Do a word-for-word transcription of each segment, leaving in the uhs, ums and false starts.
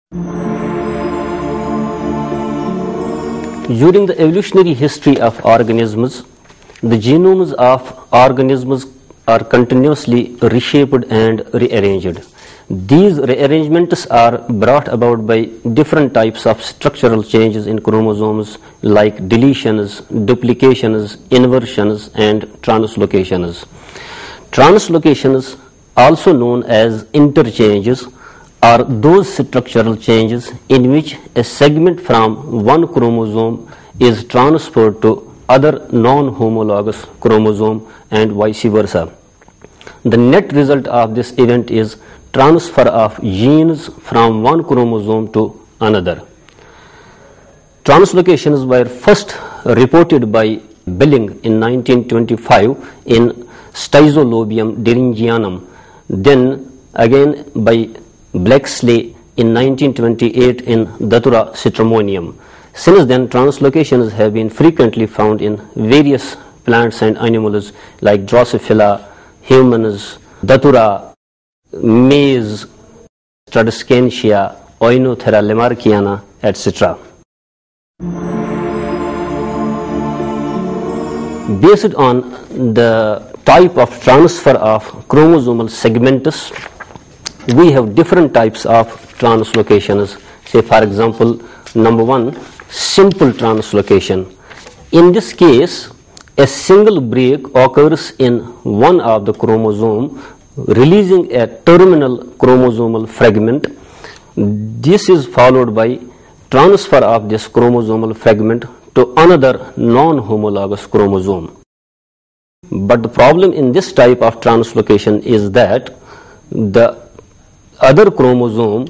During the evolutionary history of organisms, the genomes of organisms are continuously reshaped and rearranged. These rearrangements are brought about by different types of structural changes in chromosomes like deletions, duplications, inversions, and translocations. Translocations, also known as interchanges, are those structural changes in which a segment from one chromosome is transferred to other non-homologous chromosome and vice versa. The net result of this event is transfer of genes from one chromosome to another. Translocations were first reported by Billing in nineteen twenty-five in Stizolobium deringianum, then again by Blacksley in nineteen twenty-eight in Datura stramonium. Since then, translocations have been frequently found in various plants and animals like Drosophila, humans, Datura, maize, Stradiscantia, Oinothera lamarckiana, et cetera. Based on the type of transfer of chromosomal segments, we have different types of translocations. Say, for example, number one, simple translocation. In this case, a single break occurs in one of the chromosome, releasing a terminal chromosomal fragment. This is followed by transfer of this chromosomal fragment to another non-homologous chromosome. But the problem in this type of translocation is that the other chromosome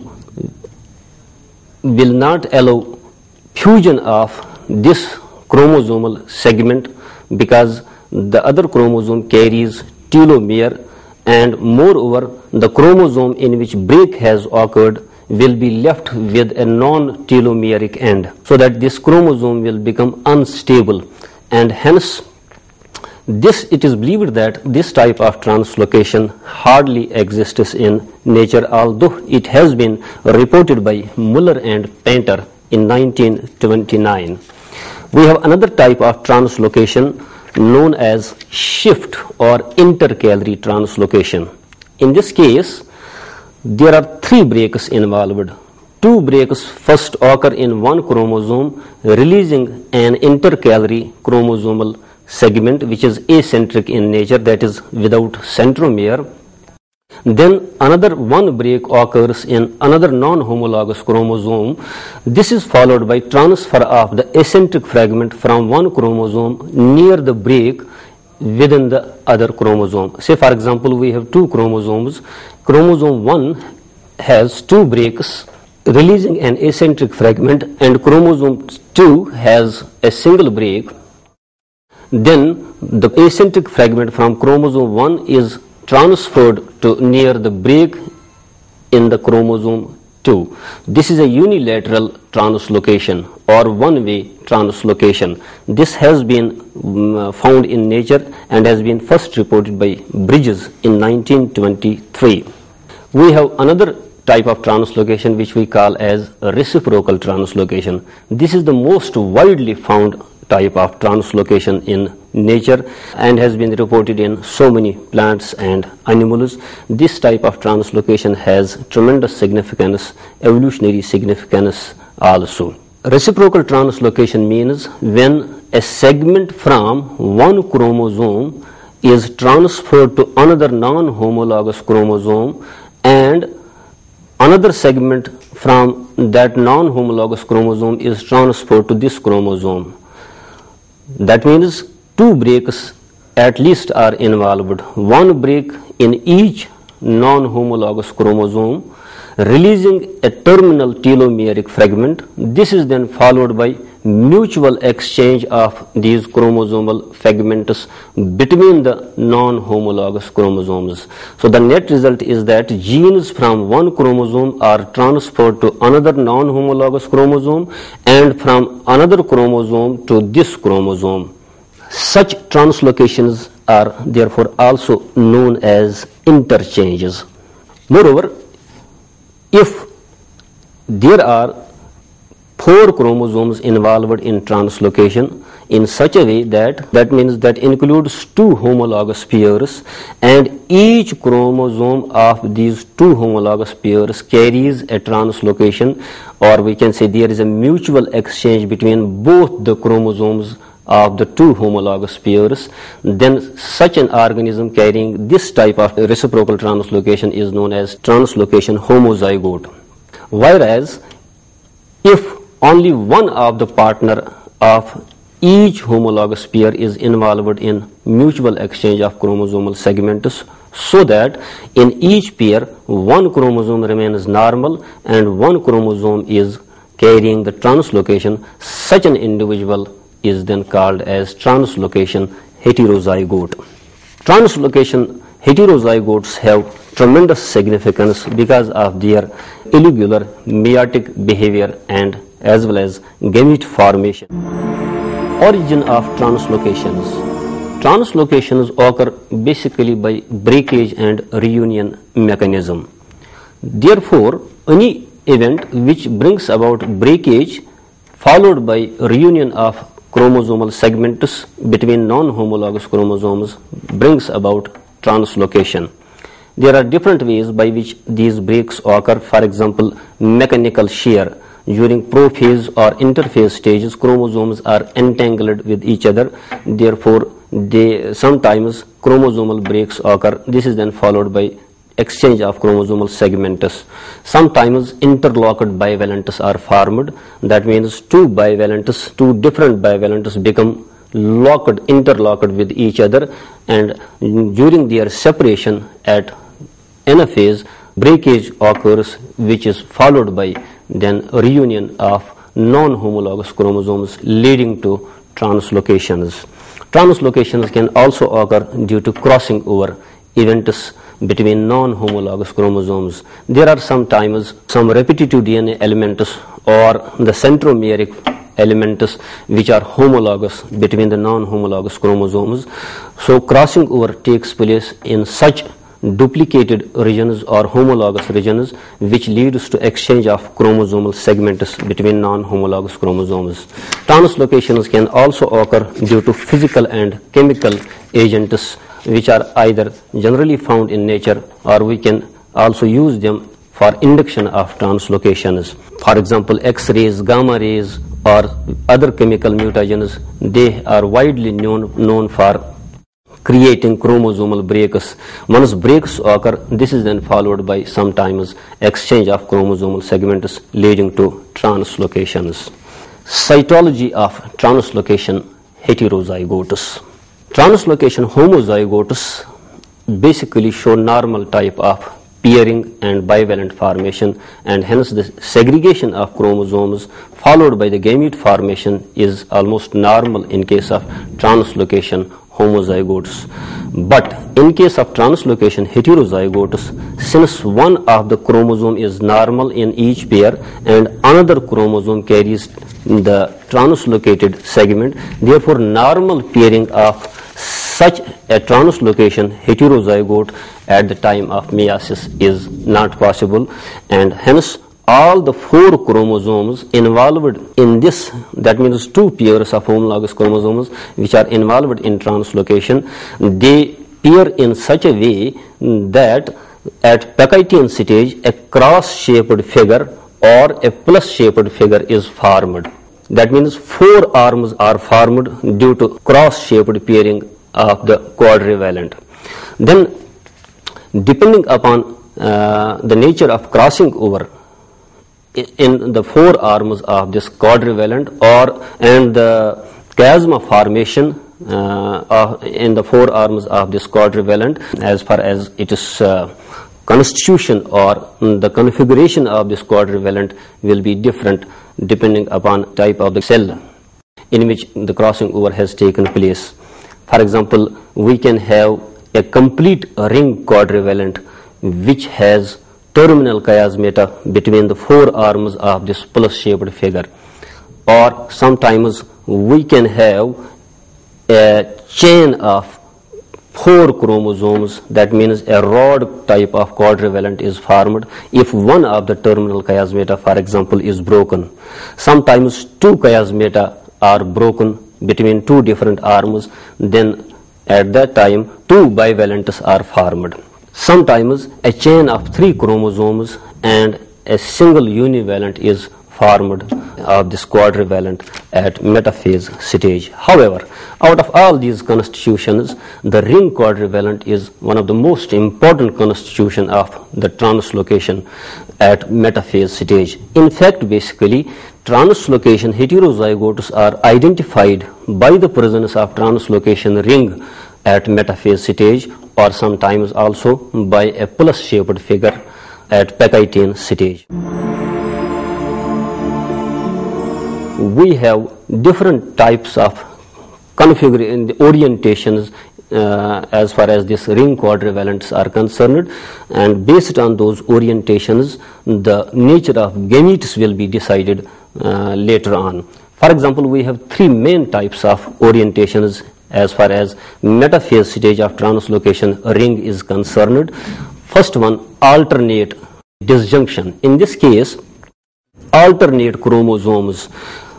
will not allow fusion of this chromosomal segment because the other chromosome carries telomere, and moreover the chromosome in which break has occurred will be left with a non-telomeric end, so that this chromosome will become unstable, and hence this it is believed that this type of translocation hardly exists in nature, although it has been reported by Muller and Painter in nineteen twenty-nine. We have another type of translocation known as shift or intercalary translocation. In this case, there are three breaks involved. Two breaks first occur in one chromosome, releasing an intercalary chromosomal segment which is acentric in nature, that is without centromere. Then another one break occurs in another non-homologous chromosome. This is followed by transfer of the eccentric fragment from one chromosome near the break within the other chromosome. Say, for example, we have two chromosomes. Chromosome one has two breaks releasing an eccentric fragment, and chromosome two has a single break. Then the eccentric fragment from chromosome one is transferred to near the break in the chromosome two. This is a unilateral translocation or one-way translocation. This has been um, found in nature and has been first reported by Bridges in nineteen twenty-three. We have another type of translocation which we call as reciprocal translocation. This is the most widely found type of translocation in nature and has been reported in so many plants and animals. This type of translocation has tremendous significance, evolutionary significance also. Reciprocal translocation means when a segment from one chromosome is transferred to another non-homologous chromosome and another segment from that non-homologous chromosome is transferred to this chromosome. That means two breaks at least are involved. One break in each non-homologous chromosome, releasing a terminal telomeric fragment. This is then followed by mutual exchange of these chromosomal fragments between the non-homologous chromosomes. So the net result is that genes from one chromosome are transferred to another non-homologous chromosome and from another chromosome to this chromosome. Such translocations are therefore also known as interchanges. Moreover, if there are four chromosomes involved in translocation in such a way that that means that includes two homologous pairs, and each chromosome of these two homologous pairs carries a translocation, or we can say there is a mutual exchange between both the chromosomes of the two homologous pairs. Then such an organism carrying this type of reciprocal translocation is known as translocation homozygote. Whereas if only one of the partner of each homologous pair is involved in mutual exchange of chromosomal segments, so that in each pair one chromosome remains normal and one chromosome is carrying the translocation, such an individual is then called as translocation heterozygote. Translocation heterozygotes have tremendous significance because of their irregular meiotic behavior and as well as gamete formation. Origin of translocations. Translocations occur basically by breakage and reunion mechanism. Therefore, any event which brings about breakage followed by reunion of chromosomal segments between non-homologous chromosomes brings about translocation. There are different ways by which these breaks occur. For example, mechanical shear. During prophase or interphase stages, chromosomes are entangled with each other. Therefore, they sometimes chromosomal breaks occur. This is then followed by exchange of chromosomal segments. Sometimes interlocked bivalents are formed. That means two bivalents, two different bivalents become locked, interlocked with each other, and during their separation at anaphase, breakage occurs, which is followed by then reunion of non-homologous chromosomes leading to translocations. Translocations can also occur due to crossing over events between non-homologous chromosomes. There are sometimes some repetitive D N A elements or the centromeric elements which are homologous between the non-homologous chromosomes. So crossing over takes place in such duplicated regions or homologous regions, which leads to exchange of chromosomal segments between non-homologous chromosomes. Translocations can also occur due to physical and chemical agents which are either generally found in nature, or we can also use them for induction of translocations. For example, X-rays, gamma rays, or other chemical mutagens, they are widely known, known for creating chromosomal breaks. Once breaks occur, this is then followed by sometimes exchange of chromosomal segments leading to translocations. Cytology of translocation heterozygotes. Translocation homozygotes basically show normal type of pairing and bivalent formation, and hence the segregation of chromosomes followed by the gamete formation is almost normal in case of translocation homozygotes. But in case of translocation heterozygotes, since one of the chromosome is normal in each pair and another chromosome carries the translocated segment, therefore normal pairing of such a translocation heterozygote at the time of meiosis is not possible, and hence all the four chromosomes involved in this, that means two pairs of homologous chromosomes which are involved in translocation, they pair in such a way that at Pachytian stage a cross-shaped figure or a plus-shaped figure is formed. That means four arms are formed due to cross-shaped pairing of the quadrivalent. Then, depending upon uh, the nature of crossing over in the four arms of this quadrivalent or and the chiasma formation uh, of in the four arms of this quadrivalent, as far as it is uh, constitution or the configuration of this quadrivalent will be different depending upon type of the cell in which the crossing over has taken place. For example, we can have a complete ring quadrivalent which has terminal chiasmata between the four arms of this plus-shaped figure, or sometimes we can have a chain of four chromosomes, that means a rod type of quadrivalent is formed if one of the terminal chiasmata, for example, is broken. Sometimes two chiasmata are broken between two different arms, then at that time two bivalents are formed. Sometimes a chain of three chromosomes and a single univalent is formed of this quadrivalent at metaphase stage. However, out of all these constitutions, the ring quadrivalent is one of the most important constitution of the translocation at metaphase stage. In fact, basically, translocation heterozygotes are identified by the presence of translocation ring at metaphase stage, or sometimes also by a plus-shaped figure at Peckytian stage. We have different types of configuration, the orientations uh, as far as this ring quadrivalents are concerned, and based on those orientations, the nature of gametes will be decided uh, later on. For example, we have three main types of orientations as far as metaphase stage of translocation ring is concerned. First one, alternate disjunction. In this case, alternate chromosomes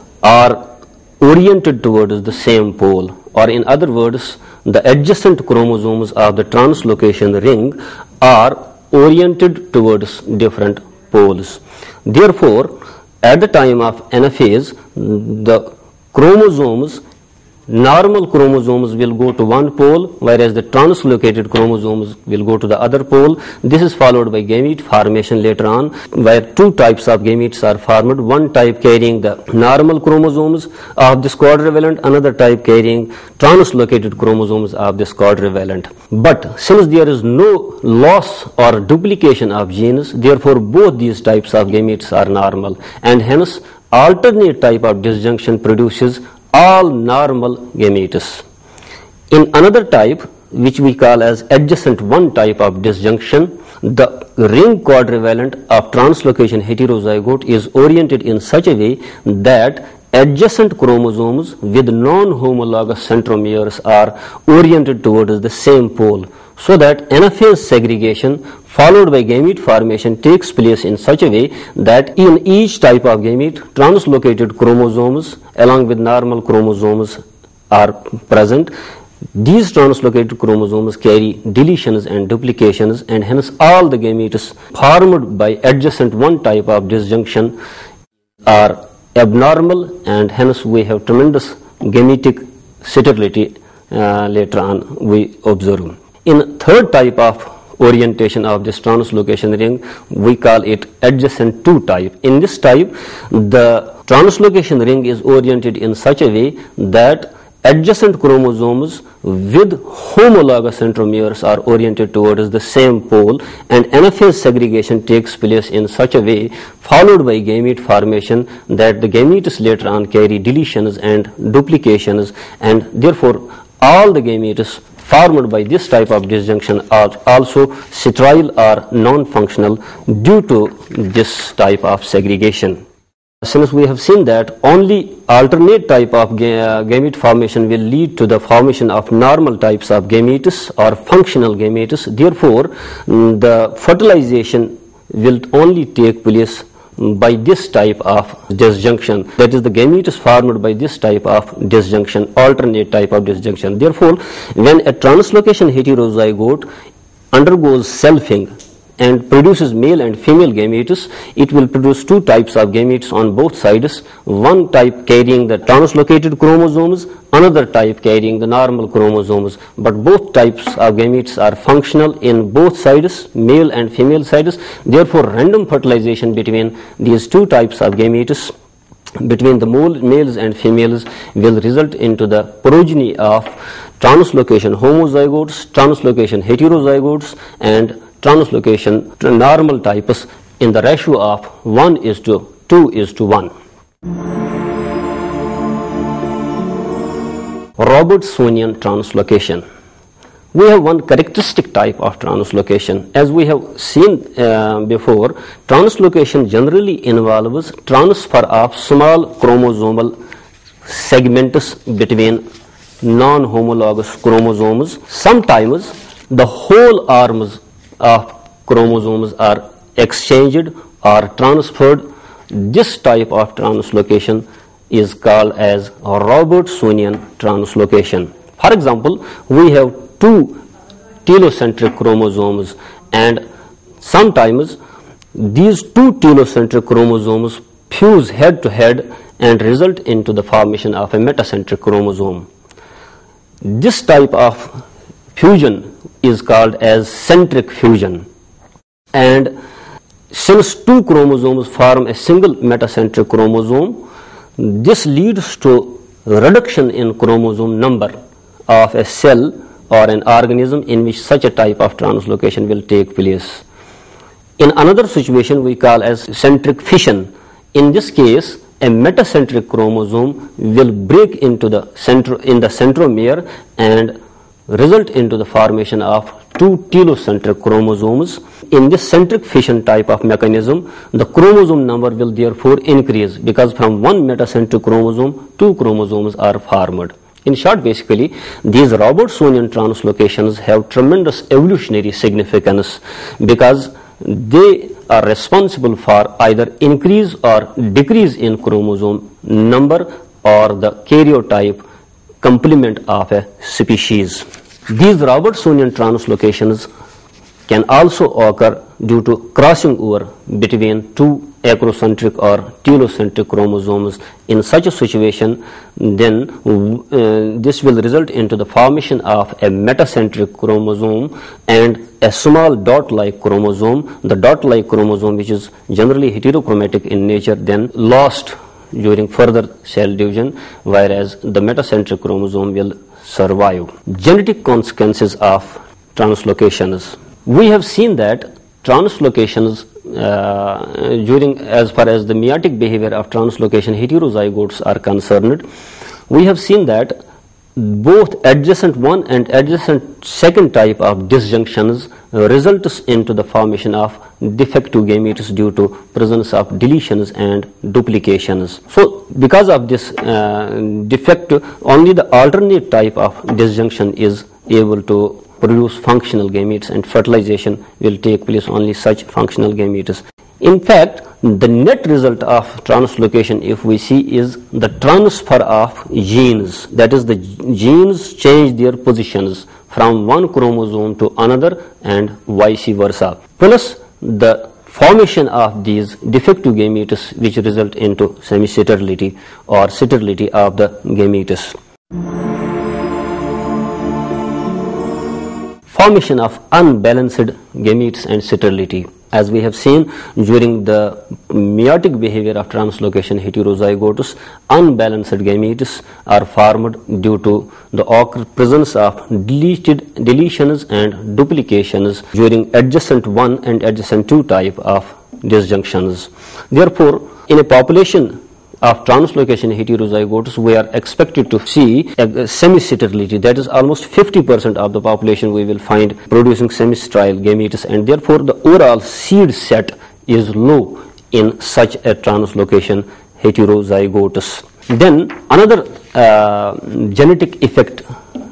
are oriented towards the same pole, or in other words, the adjacent chromosomes of the translocation ring are oriented towards different poles. Therefore, at the time of anaphase, the chromosomes, normal chromosomes will go to one pole, whereas the translocated chromosomes will go to the other pole. This is followed by gamete formation later on, where two types of gametes are formed, one type carrying the normal chromosomes of this quadrivalent, another type carrying translocated chromosomes of this quadrivalent. But since there is no loss or duplication of genes, therefore both these types of gametes are normal, and hence alternate type of disjunction produces all normal gametes. In another type, which we call as adjacent one type of disjunction, the ring quadrivalent of translocation heterozygote is oriented in such a way that adjacent chromosomes with non-homologous centromeres are oriented towards the same pole, so that anaphase segregation followed by gamete formation takes place in such a way that in each type of gamete, translocated chromosomes along with normal chromosomes are present. These translocated chromosomes carry deletions and duplications, and hence all the gametes formed by adjacent one type of disjunction are abnormal, and hence we have tremendous gametic sterility uh, later on we observe. In third type of orientation of this translocation ring, we call it adjacent two type. In this type, the translocation ring is oriented in such a way that adjacent chromosomes with homologous centromeres are oriented towards the same pole, and anaphase segregation takes place in such a way followed by gamete formation that the gametes later on carry deletions and duplications, and therefore all the gametes formed by this type of disjunction are also sterile or non-functional due to this type of segregation. Since we have seen that only alternate type of gamete formation will lead to the formation of normal types of gametes or functional gametes, therefore the fertilization will only take place by this type of disjunction, that is the gametes formed by this type of disjunction, alternate type of disjunction. Therefore, when a translocation heterozygote undergoes selfing and produces male and female gametes, it will produce two types of gametes on both sides, one type carrying the translocated chromosomes, another type carrying the normal chromosomes, but both types of gametes are functional in both sides, male and female sides. Therefore, random fertilization between these two types of gametes, between the males and females, will result into the progeny of translocation homozygotes, translocation heterozygotes, and translocation normal types in the ratio of one is to two is to one. Robertsonian translocation. We have one characteristic type of translocation. As we have seen uh, before, translocation generally involves transfer of small chromosomal segments between non-homologous chromosomes. Sometimes the whole arms of chromosomes are exchanged or transferred. This type of translocation is called as Robertsonian translocation. For example, we have two telocentric chromosomes, and sometimes these two telocentric chromosomes fuse head to head and result into the formation of a metacentric chromosome. This type of fusion is called as centric fusion, and since two chromosomes form a single metacentric chromosome, this leads to reduction in chromosome number of a cell or an organism in which such a type of translocation will take place. In another situation we call as centric fission. In this case, a metacentric chromosome will break into the centro in the centromere and result into the formation of two telocentric chromosomes. In this centric fission type of mechanism, the chromosome number will therefore increase, because from one metacentric chromosome, two chromosomes are formed. In short, basically, these Robertsonian translocations have tremendous evolutionary significance because they are responsible for either increase or decrease in chromosome number or the karyotype complement of a species. These Robertsonian translocations can also occur due to crossing over between two acrocentric or telocentric chromosomes. In such a situation, then uh, this will result into the formation of a metacentric chromosome and a small dot-like chromosome. The dot-like chromosome, which is generally heterochromatic in nature, then lost during further cell division, whereas the metacentric chromosome will survive. Genetic consequences of translocations. We have seen that translocations uh, during, as far as the meiotic behavior of translocation heterozygotes are concerned, we have seen that both adjacent one and adjacent second type of disjunctions uh, results into the formation of defective gametes due to presence of deletions and duplications. So because of this uh, defect, only the alternate type of disjunction is able to produce functional gametes, and fertilization will take place only such functional gametes. In fact, the net result of translocation, if we see, is the transfer of genes. That is, the genes change their positions from one chromosome to another and vice versa, plus the formation of these defective gametes which result into semisterility or sterility of the gametes. Formation of unbalanced gametes and sterility. As we have seen during the meiotic behavior of translocation heterozygotes, unbalanced gametes are formed due to the presence of deleted deletions and duplications during adjacent one and adjacent two type of disjunctions. Therefore, in a population of translocation heterozygotes, we are expected to see a semi-sterility. That is, almost fifty percent of the population we will find producing semi-sterile gametes, and therefore the overall seed set is low in such a translocation heterozygotes. Then another uh, genetic effect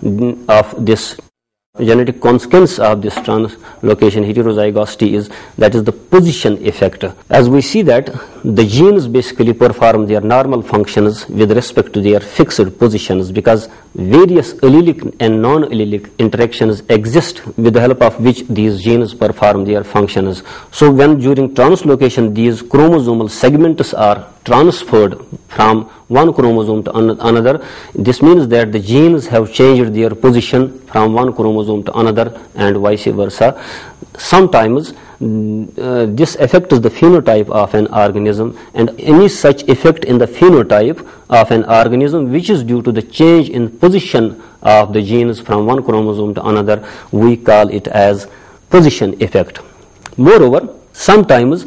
of this genetic consequence of this translocation heterozygosity is, that is the position effect. As we see that the genes basically perform their normal functions with respect to their fixed positions, because various allelic and non-allelic interactions exist with the help of which these genes perform their functions. So when during translocation these chromosomal segments are transferred from one chromosome to another, this means that the genes have changed their position from one chromosome to another and vice versa. Sometimes uh, this affects the phenotype of an organism, and any such effect in the phenotype of an organism which is due to the change in position of the genes from one chromosome to another, we call it as position effect. Moreover, sometimes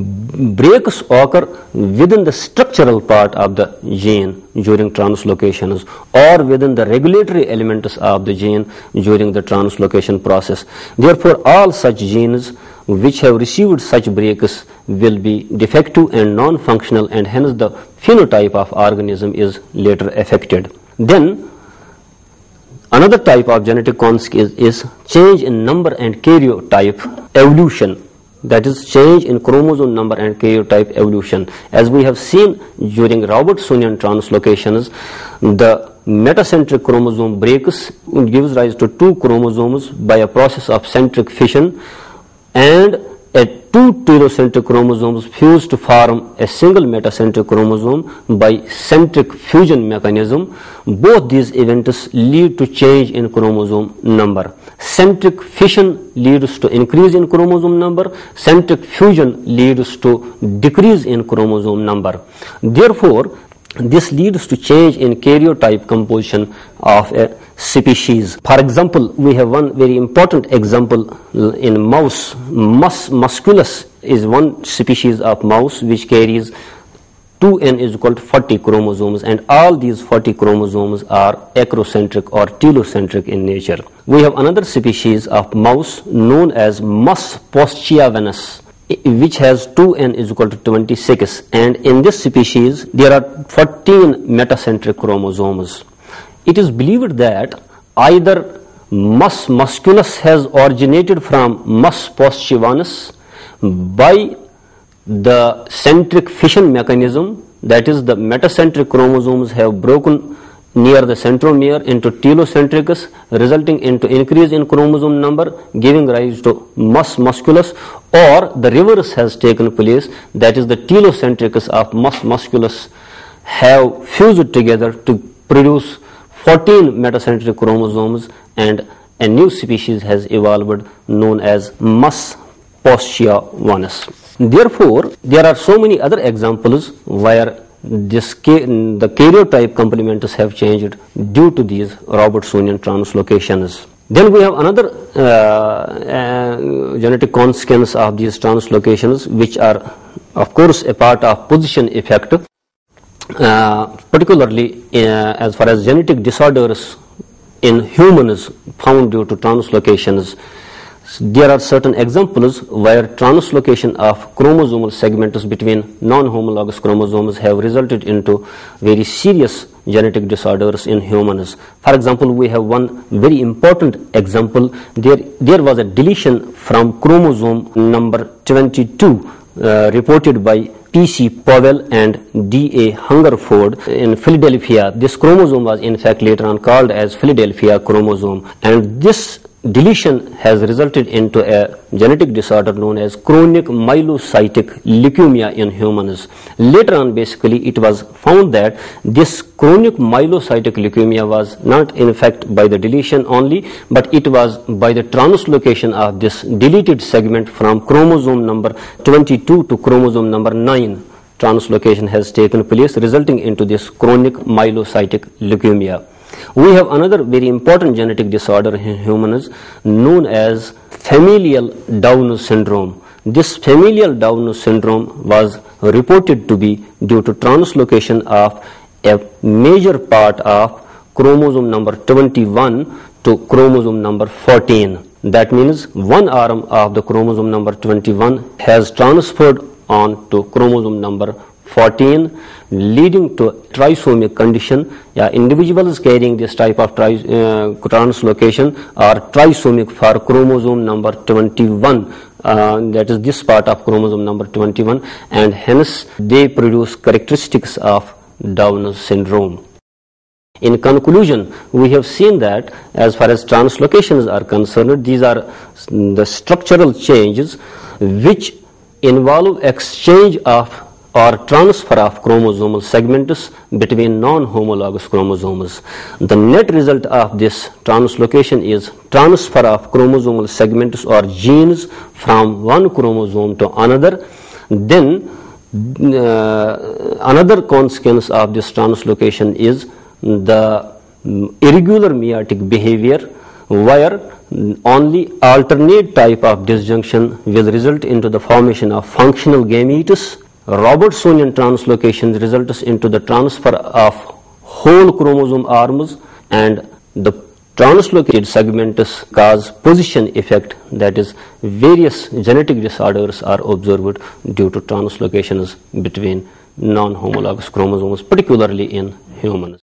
breaks occur within the structural part of the gene during translocations, or within the regulatory elements of the gene during the translocation process. Therefore, all such genes which have received such breaks will be defective and non-functional, and hence the phenotype of organism is later affected. Then Another type of genetic consequence is change in number and karyotype evolution. That is change in chromosome number and karyotype evolution. As we have seen during Robertsonian translocations, the metacentric chromosome breaks, gives rise to two chromosomes by a process of centric fission, and a two telocentric chromosomes fuse to form a single metacentric chromosome by centric fusion mechanism. Both these events lead to change in chromosome number. Centric fission leads to increase in chromosome number. Centric fusion leads to decrease in chromosome number. Therefore, this leads to change in karyotype composition of a species. For example, we have one very important example in mouse. Mus musculus is one species of mouse which carries two n is equal to forty chromosomes, and all these forty chromosomes are acrocentric or telocentric in nature. We have another species of mouse known as Mus poschiavenus, which has two n is equal to twenty-six, and in this species there are fourteen metacentric chromosomes. It is believed that either Mus musculus has originated from Mus poschiavenus by the centric fission mechanism, that is, the metacentric chromosomes have broken near the centromere into telocentricus, resulting into increase in chromosome number, giving rise to Mus musculus, or the reverse has taken place, that is, the telocentricus of Mus musculus have fused together to produce fourteen metacentric chromosomes, and a new species has evolved known as Mus poschiavenus. Therefore, there are so many other examples where this the karyotype complements have changed due to these Robertsonian translocations. Then we have another uh, uh, genetic consequence of these translocations, which are of course a part of position effect, uh, particularly uh, as far as genetic disorders in humans found due to translocations. There are certain examples where translocation of chromosomal segments between non-homologous chromosomes have resulted into very serious genetic disorders in humans. For example, we have one very important example. There, there was a deletion from chromosome number twenty-two uh, reported by P C Powell and D A Hungerford in Philadelphia. This chromosome was in fact later on called as Philadelphia chromosome, and this deletion has resulted into a genetic disorder known as chronic myelocytic leukemia in humans. Later on, basically, it was found that this chronic myelocytic leukemia was not in fact by the deletion only, but it was by the translocation of this deleted segment from chromosome number twenty-two to chromosome number nine. Translocation has taken place, resulting into this chronic myelocytic leukemia. We have another very important genetic disorder in humans known as familial Down syndrome. This familial Down syndrome was reported to be due to translocation of a major part of chromosome number twenty-one to chromosome number fourteen. That means one arm of the chromosome number twenty-one has transferred on to chromosome number fourteen, leading to trisomic condition. Yeah, individuals carrying this type of tri, uh, translocation are trisomic for chromosome number twenty-one, uh, that is this part of chromosome number twenty-one, and hence they produce characteristics of Down syndrome. In conclusion, we have seen that as far as translocations are concerned, these are the structural changes which involve exchange of or transfer of chromosomal segments between non-homologous chromosomes. The net result of this translocation is transfer of chromosomal segments or genes from one chromosome to another. Then uh, another consequence of this translocation is the irregular meiotic behavior, where only alternate type of disjunction will result into the formation of functional gametes. Robertsonian translocation results into the transfer of whole chromosome arms, and the translocated segments cause position effect, that is, various genetic disorders are observed due to translocations between non-homologous chromosomes, particularly in humans.